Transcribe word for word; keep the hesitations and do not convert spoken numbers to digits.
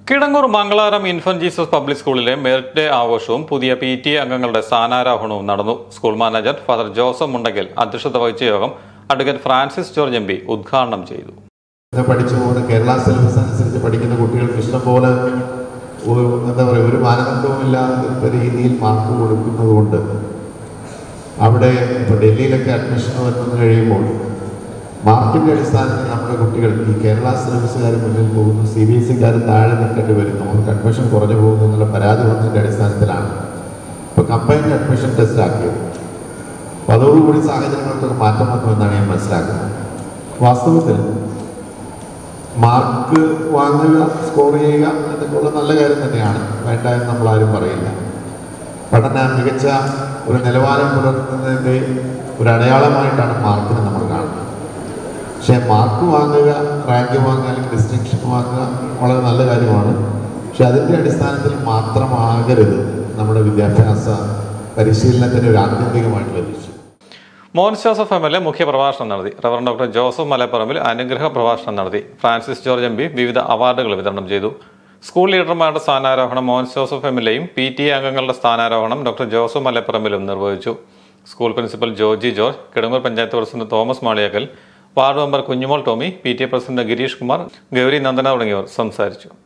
Kidangoor Mangalaram infant Jesus public സ്കൂളിലെ merit day ആഘോഷവും പുതിയ പി ടി എ അംഗങ്ങളുടെ സ്ഥാനാരോഹണവും നടന്നു. School manager father Joseph Mundakkal അധ്യക്ഷത വഹിച്ച യോഗം advocate Francis George M P ഉദ്ഘാടനം ചെയ്തു. പഠിച്ചു പോകുന്ന കേരള സിലബസ് അനുസരിച്ച് പഠിക്കുന്ന കുട്ടികൾക്ക് ഇഷ്ടംപോലെ എന്താ പറയുക ഒരു മാനദണ്ഡവുമില്ലാത്ത രീതിയിൽ മാർക്ക് കൊടുക്കുന്നത് കൊണ്ട് അവിടെ ഇപ്പോൾ ഡൽഹിയിലൊക്കെ അഡ്മിഷൻ വന്നു കഴിയുമ്പോൾ മാർക്കിൻ്റെ അടിസ്ഥാനത്തിൽ നമ്മുടെ കുട്ടികൾ ഈ കേരള സിലബസുകാർ മുന്നിൽ പോകുന്നു, സി ബി എസ് സിക്കാർ താഴെ നിൽക്കേണ്ടി വരും, നമുക്ക് അഡ്മിഷൻ കുറഞ്ഞു പോകുന്നു എന്നുള്ള പരാതി വന്നതിൻ്റെ അടിസ്ഥാനത്തിലാണ് ഇപ്പോൾ കമ്പൈൻഡ് അഡ്മിഷൻ ടെസ്റ്റ് ആക്കിയത്. അപ്പോൾ അതോടുകൂടി സാഹചര്യങ്ങൾക്കൊക്കെ മാറ്റം വന്നു എന്നാണ് ഞാൻ മനസ്സിലാക്കുന്നത്. വാസ്തവത്തിൽ മാർക്ക് വാങ്ങുക, സ്കോർ ചെയ്യുക എന്നൊക്കെയുള്ള നല്ല കാര്യം തന്നെയാണ്, വേണ്ട എന്ന് നമ്മളാരും പറയില്ല. പഠന മികച്ച ഒരു നിലവാരം പുലർത്തുന്നതിൻ്റെ ഒരു അടയാളമായിട്ടാണ് മാർക്കിനെ നമ്മൾ കാണുന്നത്. പക്ഷേ മാർക്ക് വാങ്ങുക, റാങ്ക് വാങ്ങുക അല്ലെങ്കിൽ ഡിസ്റ്റിങ്ഷൻ വാങ്ങുക വളരെ നല്ല കാര്യമാണ്. പക്ഷെ അതിൻ്റെ അടിസ്ഥാനത്തിൽ മാത്രമാകരുത് നമ്മുടെ വിദ്യാഭ്യാസ പരിശീലനത്തിന് ഒരു ആത്യന്തികമായിട്ടുള്ള ലക്ഷ്യം. Mons Joseph M L A മുഖ്യപ്രഭാഷണം നടത്തി. റവറൻഡ് ഡോക്ടർ ജോസഫ് മലപ്പറമ്പിൽ അനുഗ്രഹ പ്രഭാഷണം നടത്തി. ഫ്രാൻസിസ് ജോർജ് എം പി വിവിധ അവാർഡുകൾ വിതരണം ചെയ്തു. സ്കൂൾ ലീഡർമാരുടെ സ്ഥാനാരോഹണം മോൻസ് ജോസഫ് എം എൽ എയും പി ടി എ അംഗങ്ങളുടെ സ്ഥാനാരോഹണം ഡോക്ടർ ജോസഫ് മലപ്പറമ്പിലും നിർവഹിച്ചു. School principal Georgy George, Kidangoor panchayat president Thomas Maliyakkal, ward member Kunjumol Tommy, P T A president Girish Kumar, Gauri Nandana തുടങ്ങിയവർ സംസാരിച്ചു.